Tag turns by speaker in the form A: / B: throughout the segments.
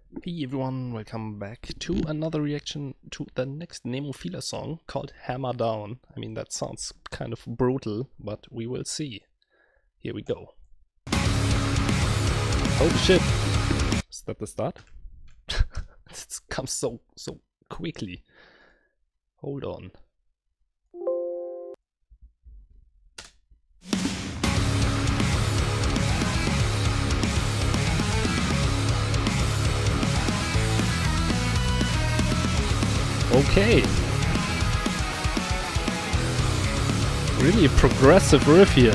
A: Hey everyone, welcome back to another reaction to the next Nemophila song called Hammer Down. I mean, that sounds kind of brutal, but we will see. Here we go. Holy shit! Is that the start? It comes so quickly. Hold on. Okay. Really a progressive riff here.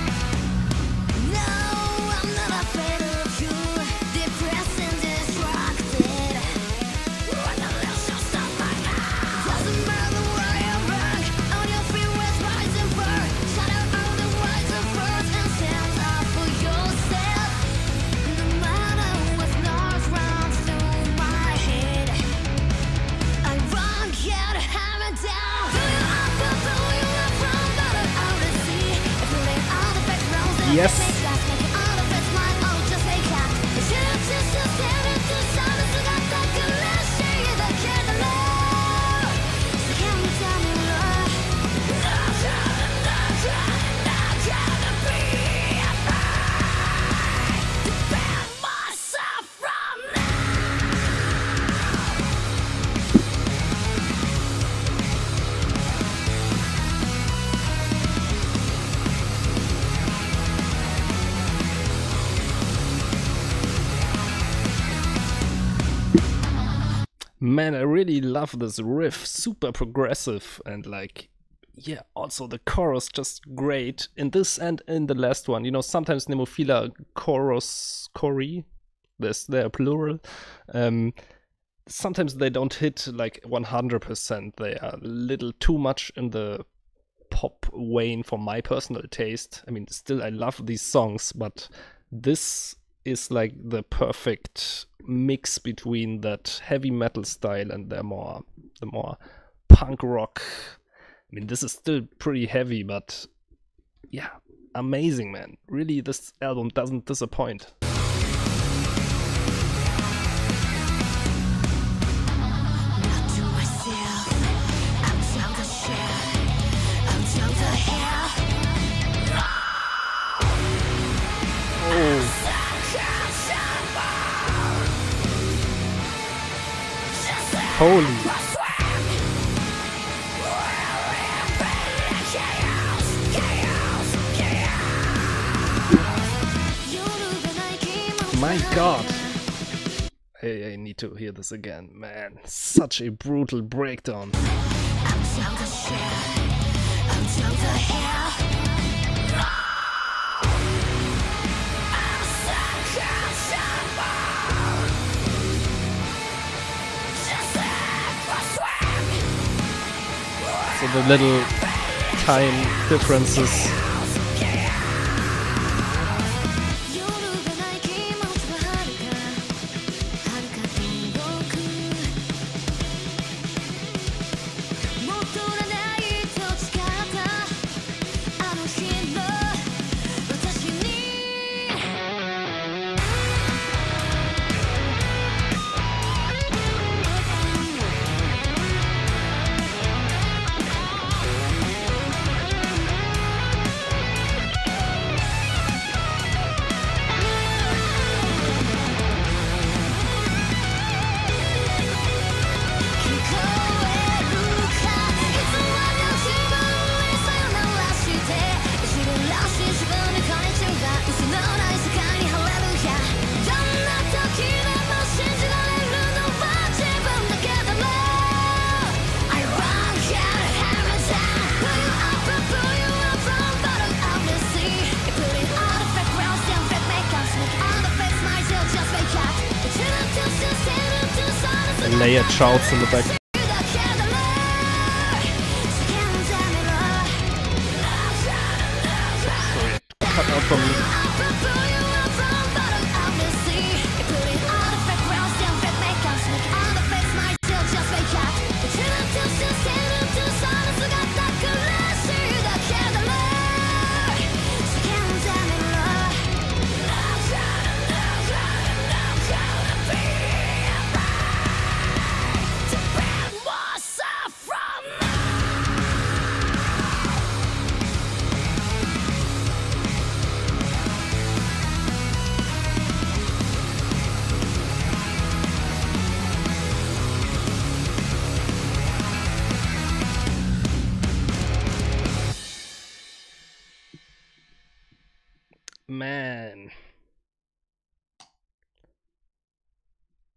A: Yes. Man, I really love this riff, super progressive, and like, yeah, also the chorus just great in this and in the last one. You know, sometimes Nemophila chori, they're plural. Sometimes they don't hit like 100%. They are a little too much in the pop vein for my personal taste. I mean, still I love these songs, but this is like the perfect mix between that heavy metal style and the more punk rock. I mean, this is still pretty heavy, but yeah, amazing, man. Really, this album doesn't disappoint. Holy. My God. I need to hear this again, man. Such a brutal breakdown. So the little time differences. Layered shouts in the back. Sorry, cut out from me.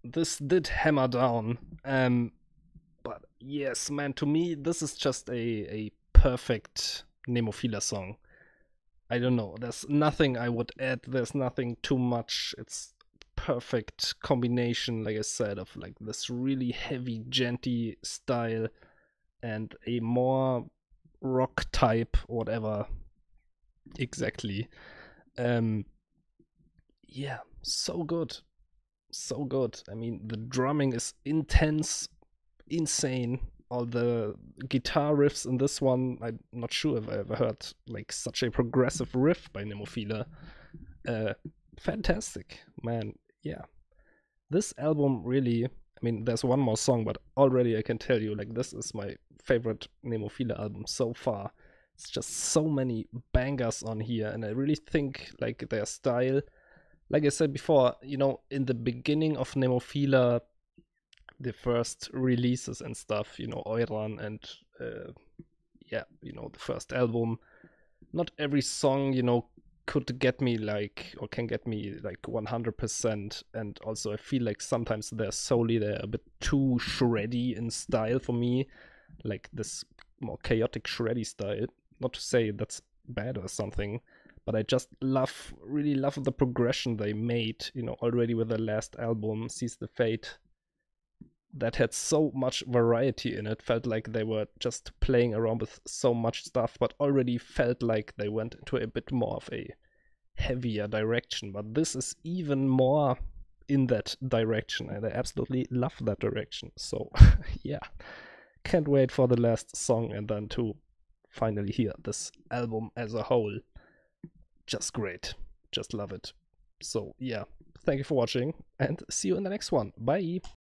A: this did hammer down. But yes, man, to me, this is just a perfect Nemophila song. I don't know. There's nothing I would add. There's nothing too much. It's perfect combination, like I said, of like this really heavy, genty style and a more rock type, whatever exactly. Um, yeah, so good, so good. I mean, the drumming is intense, insane. All the guitar riffs in this one, I'm not sure if I ever heard like such a progressive riff by Nemophila. Uh, Fantastic, man. Yeah, this album really. I mean, there's one more song, but already I can tell you, like, this is my favorite Nemophila album so far. It's just so many bangers on here, and I really think like their style. Like I said before, in the beginning of Nemophila, the first releases and stuff, Euran and yeah, the first album. Not every song, could get me like, or can get me like 100%. And also, I feel like sometimes they're a bit too shreddy in style for me, like this more chaotic, shreddy style. Not to say that's bad or something, but I just really love the progression they made, already with the last album, Seize the Fate, that had so much variety in it. Felt like they were just playing around with so much stuff, but already felt like they went into a bit more of a heavier direction. But this is even more in that direction, and I absolutely love that direction. So, yeah, can't wait for the last song and then to finally hear this album as a whole. Just great. Just love it. So, yeah, thank you for watching and see you in the next one. Bye.